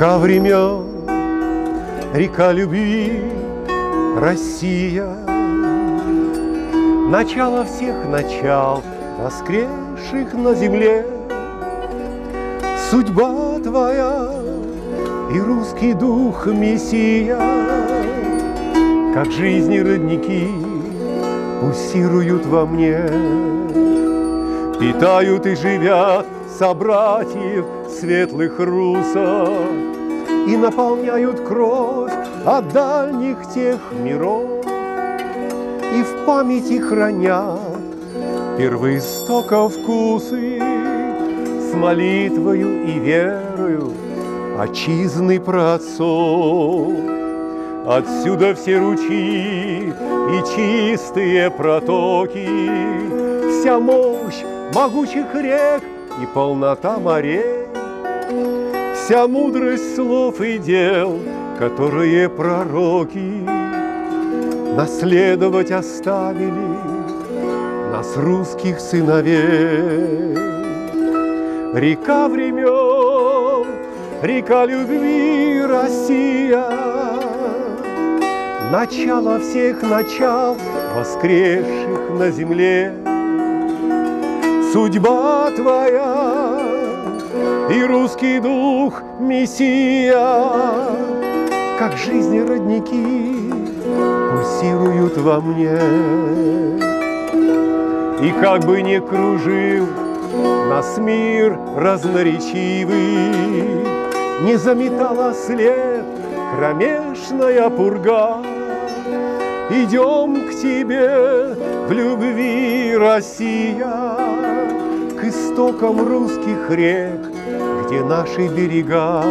Река времен, река любви, Россия, начало всех начал, воскресших на земле. Судьба твоя и русский дух Мессия, как жизни родники, пульсируют во мне, питают и живят собратьев светлых русов и наполняют кровь от дальних тех миров, и в памяти хранят первоистока вкусы с молитвою и верою отчизны праотцов. Отсюда все ручьи и чистые протоки, вся мощь могучих рек и полнота морей, вся мудрость слов и дел, которые пророки наследовать оставили нас, русских сыновей. Река времен, река любви, Россия, начало всех начал, воскресших на земле. Судьба твоя и русский дух Мессия, как жизни родники, пульсируют во мне. И как бы ни кружил нас мир разноречивый, не заметала след кромешная пурга, идем к тебе в любви, Россия, к истокам русских рек, где наши берега.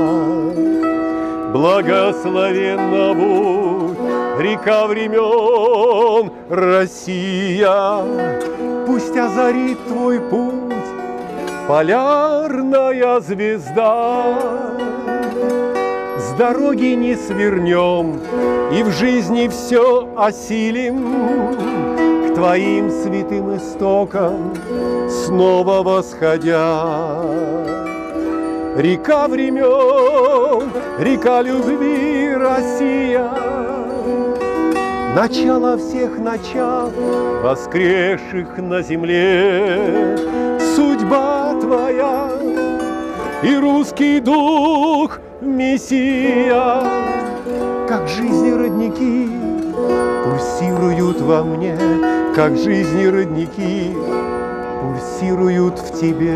Благословенна будь река времен, Россия, пусть озарит твой путь полярная звезда. С дороги не свернем и в жизни все осилим, к твоим святым истокам снова восходя. Река времен, река любви, Россия, начало всех начал, воскресших на земле. Судьба твоя и русский дух Мессия, как жизни родники, пульсируют во мне, как жизни родники, пульсируют в тебе.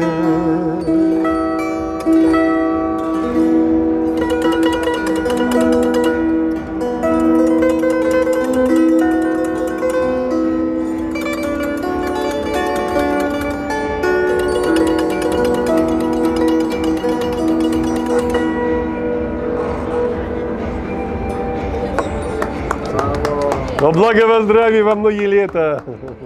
Во благо, во здравии, во многие лета.